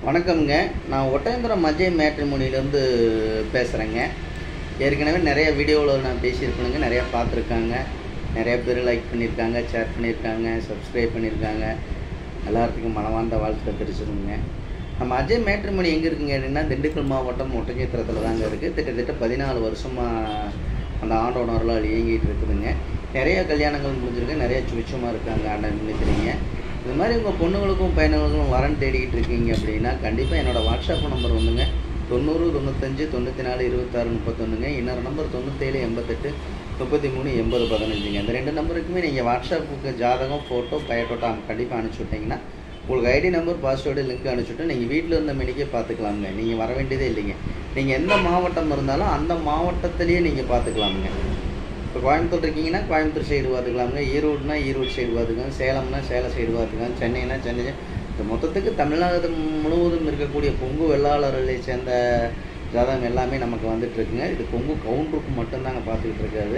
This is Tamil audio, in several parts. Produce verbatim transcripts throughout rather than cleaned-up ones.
வணக்கம்ங்க. நான் ஒட்டயந்திரம் அஜய் மேட்ரிமோனிலேருந்து பேசுகிறேங்க. ஏற்கனவே நிறைய வீடியோவில் நான் பேசியிருக்கேனுங்க. நிறையா பார்த்துருக்காங்க, நிறைய பேர் லைக் பண்ணியிருக்காங்க, ஷேர் பண்ணியிருக்காங்க, சப்ஸ்கிரைப் பண்ணியிருக்காங்க. எல்லாத்துக்கும் மனமார்ந்த வாழ்த்துக்கள் தெரிவிச்சுருங்க. நம்ம அஜய் மேட்ரிமோனி எங்கே இருக்குங்க அப்படின்னா, திண்டுக்கல் மாவட்டம் ஒட்டஞ்சத்திரத்தில் தாங்க இருக்குது. கிட்டத்தட்ட பதினாலு வருஷமாக அந்த ஆண்டோனர்லாம் இயங்கிட்டு இருக்குதுங்க. நிறைய கல்யாணங்கள் முடிஞ்சிருக்கு, நிறைய சுவிச்சமாக இருக்காங்க ஆண்டன் நினைக்கிறீங்க. இது மாதிரி உங்கள் பொண்ணுங்களுக்கும் பையனுங்களுக்கும் வரன் தேடிக்கிட்டு இருக்கீங்க அப்படின்னா கண்டிப்பாக என்னோடய வாட்ஸ்அப் நம்பர் வந்துங்க தொண்ணூறு தொண்ணூத்தஞ்சு தொண்ணூற்றி நாலு இருபத்தாறு முப்பத்தொன்றுங்க. இன்னொரு நம்பர் தொண்ணூற்றேழு எண்பத்தெட்டு முப்பத்தி மூணு எண்பது பதினஞ்சுங்க. இந்த ரெண்டு நம்பருக்குமே நீங்கள் வாட்ஸ்அப்புக்கு ஜாதகம், ஃபோட்டோ, பயோட்டோட்டா கண்டிப்பாக அனுப்பிச்சி விட்டிங்கன்னா உங்களுக்கு ஐடி நம்பர், பாஸ்வேர்டு, லிங்க் அனுப்பிச்சுட்டு நீங்கள் வீட்டில் இருந்த மணிக்கே பார்த்துக்கலாமுங்க. நீங்கள் வர வேண்டியதே இல்லைங்க. நீங்கள் எந்த மாவட்டம் இருந்தாலும் அந்த மாவட்டத்திலேயே நீங்கள் பார்த்துக்கலாமுங்க. இப்போ கோயம்புத்தூர் இருக்கீங்கன்னா கோயம்புத்தூர் சைடு பார்த்துக்கலாமுங்க, ஈரோடுனா ஈரோடு சைடு பார்த்துக்கலாம், சேலம்னா சேலம் சைடு பார்த்துக்கலாம், சென்னைனா சென்னை. இந்த மொத்தத்துக்கு தமிழ்நாடு முழுவதும் இருக்கக்கூடிய கொங்கு வெள்ளாளர்களை சேர்ந்த ஜாதகம் எல்லாமே நமக்கு வந்துட்டுருக்குங்க. இது கொங்கு கவுண்டருக்கு மட்டும்தாங்க பார்த்துக்கிட்டு இருக்காது.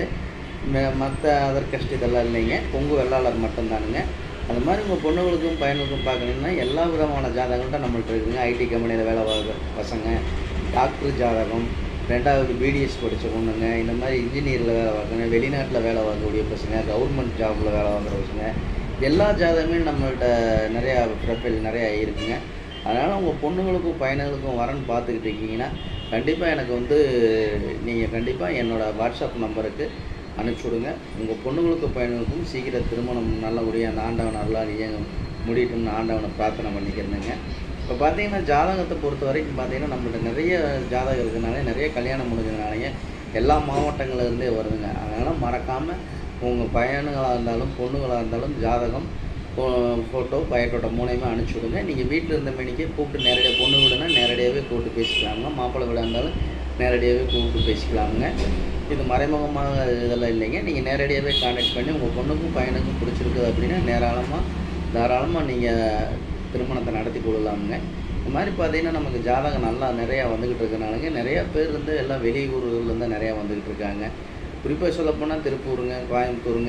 மற்ற அதர் கஷ்டம் இதெல்லாம் இல்லைங்க, கொங்கு வெள்ளாளர் மட்டும்தானுங்க. அது மாதிரி உங்கள் பொண்ணுங்களுக்கும் பையனுக்கும் பார்க்கணுன்னா எல்லா விதமான ஜாதகங்கள்ட்ட நம்மள்ட்ட இருக்குதுங்க. ஐடி கம்பெனியில் வேலை பார்க்குற பசங்க, டாக்டர் ஜாதகம், ரெண்டாவது பிடிஎஸ் படித்த பொண்ணுங்க, இந்த மாதிரி இன்ஜினியரில் வேலை பார்க்குறேங்க, வெளிநாட்டில் வேலை பார்க்கக்கூடிய பசங்க, கவர்மெண்ட் ஜாபில் வேலை பார்க்குற பசங்க, எல்லா ஜாதகமே நம்மள்கிட்ட நிறையா ப்ரொஃபைல் நிறையா இருக்குங்க. அதனால் உங்கள் பொண்ணுங்களுக்கும் பையனுங்களுக்கும் வரன்னு பார்த்துக்கிட்டு இருக்கீங்கன்னா கண்டிப்பாக எனக்கு வந்து நீங்கள் கண்டிப்பாக என்னோடய வாட்ஸ்அப் நம்பருக்கு அனுப்பிச்சி விடுங்க. உங்கள் பொண்ணுங்களுக்கும் பையனுங்களுக்கும் சீக்கிரம் திருமணம் நல்லபடியாக அந்த ஆண்டவன் அருளால் நீங்கள் முடியட்டும்னு ஆண்டவனை பிரார்த்தனை பண்ணிக்கிறேங்க. இப்போ பார்த்தீங்கன்னா ஜாதகத்தை பொறுத்த வரைக்கும் பார்த்தீங்கன்னா நம்மள்ட்ட நிறைய ஜாதகம் இருக்கிறதுனால நிறைய கல்யாணம் முடிஞ்சதுனாலேயே எல்லா மாவட்டங்கள்லேருந்தே வருதுங்க. அதனால் மறக்காமல் உங்கள் பையனுங்களாக இருந்தாலும் பொண்ணுங்களாக இருந்தாலும் ஜாதகம், ஃபோட்டோ, பயோட்டோட்டோ மூணையுமே அனுப்பிச்சி விடுங்க. நீங்கள் வீட்டில் இருந்த மணிக்கே கூப்பிட்டு நேரடியாக பொண்ணு விடுனா நேரடியாகவே கூப்பிட்டு பேசிக்கலாமுங்க. மாப்பிள்ளை விட இருந்தாலும் நேரடியாகவே கூப்பிட்டு பேசிக்கலாமுங்க. இது மறைமுகமாக இதெல்லாம் இல்லைங்க. நீங்கள் நேரடியாகவே கான்டாக்ட் பண்ணி உங்கள் பொண்ணுக்கும் பையனுக்கும் பிடிச்சிருக்குது அப்படின்னா நேராளமாக தாராளமாக நீங்கள் திருமணத்தை நடத்தி கொள்ளலாமுங்க. இந்த மாதிரி பார்த்தீங்கன்னா நமக்கு ஜாதகம் நல்லா நிறையா வந்துக்கிட்டு இருக்கனாலங்க நிறையா பேர் வந்து எல்லாம் வெளியூர்கள்லேருந்து நிறையா வந்துக்கிட்டு இருக்காங்க. குறிப்பாக சொல்லப்போனால் திருப்பூருங்க, கோயம்புத்தூருங்க,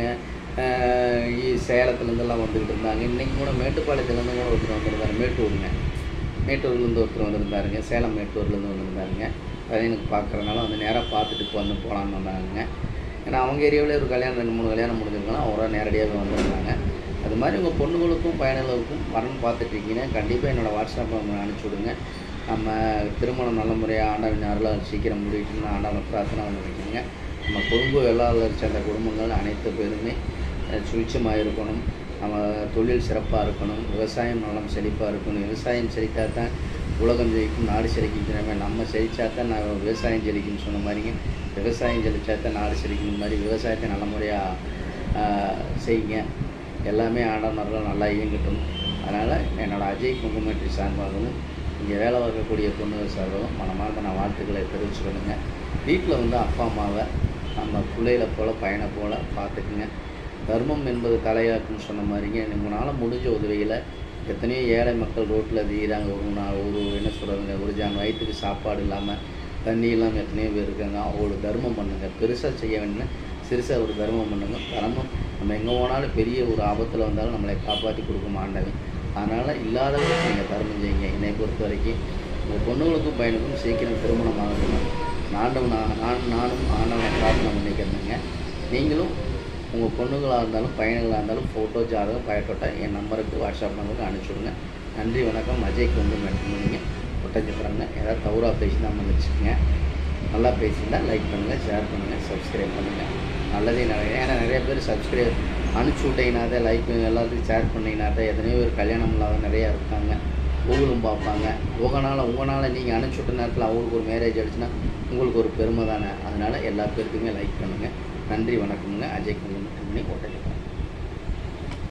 சேலத்துலேருந்தெல்லாம் வந்துக்கிட்டு இருந்தாங்க. இன்றைக்கி கூட மேட்டுப்பாளையத்துலேருந்து கூட ஒருத்தர் வந்திருந்தாரு, மேட்டூருங்க, மேட்டூர்லேருந்து ஒருத்தர் வந்திருந்தாருங்க, சேலம் மேட்டூர்லேருந்து வந்திருந்தாருங்க. அதை எனக்கு பார்க்குறதுனால வந்து நேராக பார்த்துட்டு இப்போ வந்து போகலான்னு வந்தாங்க. ஏன்னா அவங்க ஏரியாவிலே ஒரு கல்யாணம் ரெண்டு மூணு கல்யாணம் முடிஞ்சிருக்கலாம், அவராக நேரடியாகவே வந்திருந்தாங்க. அது மாதிரி உங்கள் பொண்ணுங்களுக்கும் பையனுங்களுக்கும் வரன்னு பார்த்துட்ருக்கீங்கன்னா கண்டிப்பாக என்னோடய வாட்ஸ்அப் நம்பர் அனுப்பிச்சி விடுங்க. நம்ம திருமணம் நல்ல முறையாக ஆண்டவன் அருளால் சீக்கிரம் முடியட்டும்னு ஆண்டவனை பிரார்த்தனை பண்ணிக்கோங்க. நம்ம கொங்கு வெள்ளாளர் சேர்ந்த குடும்பங்கள் அனைத்து பேருமே சுவிச்சமாக இருக்கணும், நம்ம தொழில் சிறப்பாக இருக்கணும், விவசாயம் நலம் செழிப்பாக இருக்கணும். விவசாயம் செழித்தா தான் உலகம் செழிக்கும், நாடு செழிக்கின்ற நம்ம செழித்தா தான் நான் விவசாயம் செழிக்குன்னு சொன்ன மாதிரிங்க, விவசாயம் செழித்தா தான் நாடு செழிக்கிற மாதிரி விவசாயத்தை நல்ல முறையாக செய்யுங்க. எல்லாமே ஆண்டவர்கள் நல்லா இயங்கட்டும். அதனால் என்னோடய அஜய் கொங்கு மேட்ரி சார்பாகவும் இங்கே வேலை பார்க்கக்கூடிய பொண்ணுகள் சார்பாகவும் மனமார்ந்த நான் வாழ்த்துக்களை தெரிவிச்சுக்கணுங்க. வீட்டில் வந்து அப்பா அம்மாவை நம்ம பிள்ளைகளை போல் பையனை போல் பார்த்துக்குங்க. தர்மம் என்பது தலையாக்குன்னு சொன்ன மாதிரிங்க உங்களால் முடிஞ்ச உதவியில் எத்தனையோ ஏழை மக்கள் ரோட்டில் தீராங்க. ஒரு நாள் ஒரு என்ன சொல்கிறதுங்க, ஒரு ஜான் வயிற்றுக்கு சாப்பாடு இல்லாமல் தண்ணி இல்லாமல் எத்தனையோ பேர் இருக்காங்க. அவங்களோட தர்மம் பண்ணுங்கள். பெருசாக செய்ய வேணும்னா சிறுசாக ஒரு தர்மம் பண்ணுங்க. தர்மம் நம்ம எங்கே போனாலும் பெரிய ஒரு ஆபத்தில் வந்தாலும் நம்மளை காப்பாற்றி கொடுக்க ஆண்டவன். அதனால் இல்லாதவங்களுக்கு நீங்கள் தர்மம் செய்யுங்க. என்னை பொறுத்த வரைக்கும் உங்கள் பொண்ணுங்களுக்கும் பையனுக்கும் சீக்கிரம் திருமணம் ஆகணும். ஆண்டவன் நான் நானும் ஆண்டவனை பிரார்த்தனை பண்ணிக்கிறேங்க. நீங்களும் உங்கள் பொண்ணுங்களாக இருந்தாலும் பையன்களாக இருந்தாலும் ஃபோட்டோ, ஜாதகம், பயோட்டோட்டா என் நம்பருக்கு வாட்ஸ்அப் நம்பருக்கு அனுப்பிச்சி விடுங்க. நன்றி, வணக்கம். அஜய் கொங்கு மேட்ரிமோனிங்க, ஒட்டஞ்சத்திரங்க. ஏதாவது தவறாக பேசி தான் வச்சுக்கோங்க. நல்லா பேசியிருந்தால் லைக் பண்ணுங்கள், ஷேர் பண்ணுங்கள், சப்ஸ்கிரைப் பண்ணுங்கள். நல்லதே நிறைய, ஏன்னா நிறைய பேர் சப்ஸ்கிரைப் அனுப்பிச்சி விட்டீங்கன்னாதான், லைக் எல்லாத்துக்கும் ஷேர் பண்ணிங்கன்னாதான் எத்தனையோ பேர் கல்யாணம் இல்லாத நிறையா இருக்காங்க. அவங்களும் பார்ப்பாங்க. உங்களால் உங்களால் நீங்கள் அனுப்பிச்சி விட்ட நேரத்தில் அவங்களுக்கு ஒரு மேரேஜ் ஆகிடுச்சுன்னா உங்களுக்கு ஒரு பெருமை தானே. அதனால் எல்லா பேருக்குமே லைக் பண்ணுங்கள். நன்றி, வணக்கமுங்க. அஜய் கொங்கு மேட்ரிமோனி, ஒட்டஞ்சத்திரம்.